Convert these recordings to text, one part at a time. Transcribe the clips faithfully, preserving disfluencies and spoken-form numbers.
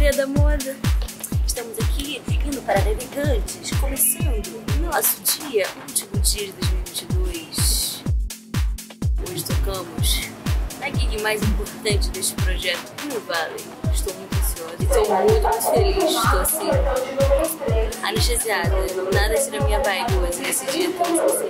Feira da Moda. Estamos aqui indo para Navegantes, começando o nosso dia, último dia de dois mil e vinte e dois. Hoje tocamos na gig mais importante deste projeto, no Valley. Estou muito ansiosa, estou muito, muito feliz, estou assim, anestesiada. Nada tira minha vibe hoje, nesse dia tão especial.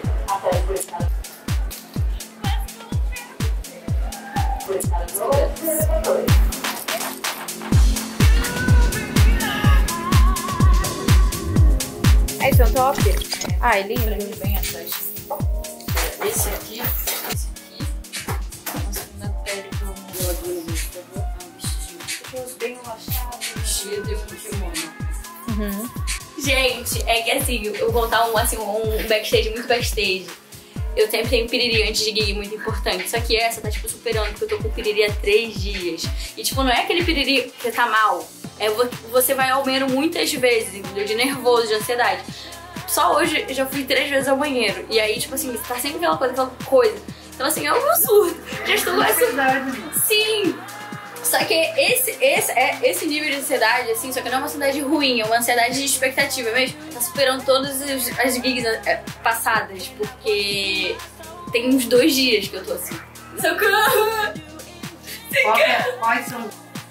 Aí, seu top? É. Ai, lindo. Bem atrás. Esse aqui, esse aqui, uma segunda pele que eu vou aqui no vestido. É um vestidinho bem relaxado, vestido e um kimono. Uhum. Gente, é que assim, eu vou contar um, assim, um backstage, muito backstage. Eu sempre tenho piriri antes de gig muito importante. Só que essa tá tipo superando, porque eu tô com piriri há três dias. E tipo, não é aquele piriri que tá mal. É, você vai ao banheiro muitas vezes, entendeu? De nervoso, de ansiedade. Só hoje eu já fui três vezes ao banheiro. E aí, tipo assim, você tá sempre aquela coisa, aquela coisa. Então assim, é um absurdo. Já estou assim. Sim! Só que esse, esse, é, esse nível de ansiedade, assim, só que não é uma ansiedade ruim, é uma ansiedade de expectativa mesmo. Tá superando todas as, as gigs é, passadas, porque tem uns dois dias que eu tô assim. Socorro! Quais são?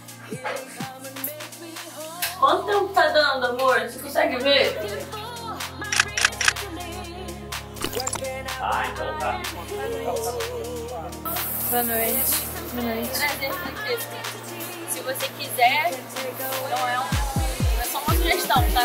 Quanto tempo tá dando, amor? Você consegue ver? Ah, então tá. Boa noite. Boa noite. Se você quiser, não é, um, é só uma sugestão, tá?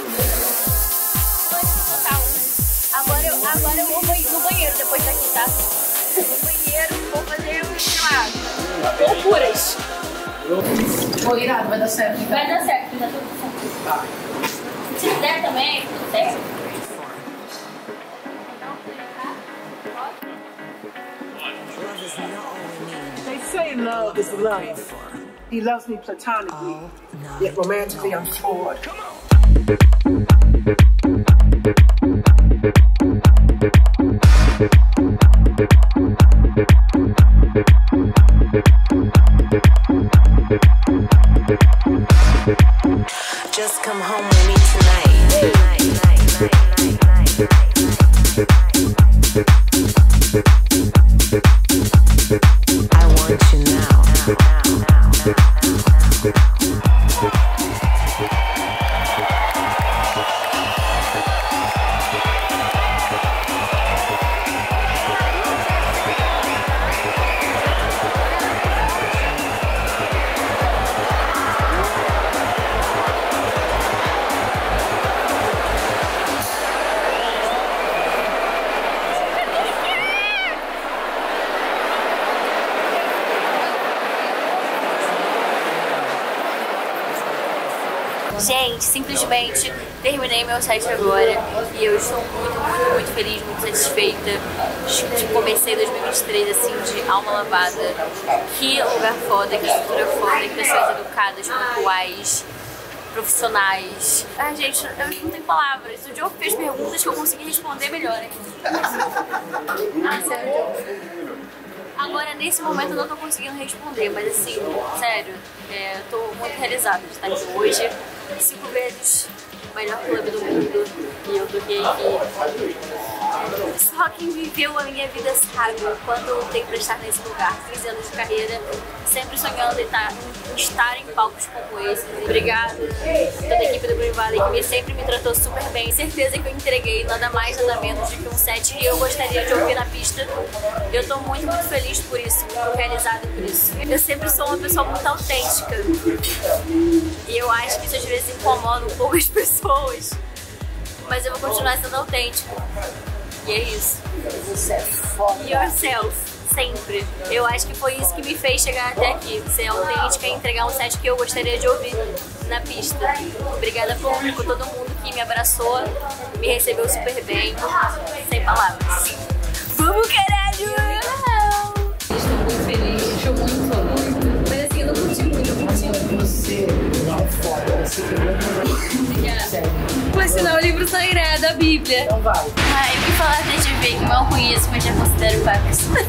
Agora eu, agora eu vou no banheiro depois daqui, tá? No banheiro, vou fazer, sei lá, loucuras. Pô, irado, vai dar certo. Então. Vai dar certo, vai dar tudo certo. Tá. Se der também, tudo certo. They say love is love. He loves me platonically, yet romantically I'm flawed. Just come home with me tonight. Night, night, night, night, night, I want you now. Gente, simplesmente terminei meu set agora e eu estou muito, muito, muito feliz, muito satisfeita. Comecei dois mil e vinte e três assim, de alma lavada. Que lugar foda, que estrutura foda, que pessoas educadas, pontuais, profissionais. Ai, gente, eu não tenho palavras. O Diogo fez perguntas que eu consegui responder melhor. Ah, sério, agora, nesse momento, eu não tô conseguindo responder, mas assim, sério, é, eu tô muito realizada de estar aqui hoje. Cinco vezes o melhor clube do mundo e eu toquei aqui. Só quem viveu a minha vida sabe quando eu tenho pra estar nesse lugar. quinze anos de carreira, sempre sonhando em estar, em estar em palcos como esse. Obrigada a toda a equipe do Green Valley que sempre me tratou super bem. Certeza que eu entreguei nada mais, nada menos do que um set que eu gostaria de ouvir na pista. Eu tô muito, muito feliz por isso, muito realizada por isso. Eu sempre sou uma pessoa muito autêntica. E eu acho que isso às vezes incomoda um pouco as pessoas. Mas eu vou continuar sendo autêntica. E é isso. Você é foda. Yourself, sempre. Eu acho que foi isso que me fez chegar até aqui. Ser autêntica e entregar um set que eu gostaria de ouvir na pista. Obrigada, público, todo mundo que me abraçou, me recebeu super bem. Sem palavras. Vamos, caralho! Estou muito feliz, estou muito, muito. Mas assim, eu não curti muito, eu curti muito. Você é foda, você é Vou assinar o livro sagrado, a Bíblia. Então vai. Ai, o que falar da T V que mal conheço, mas já considero pacas.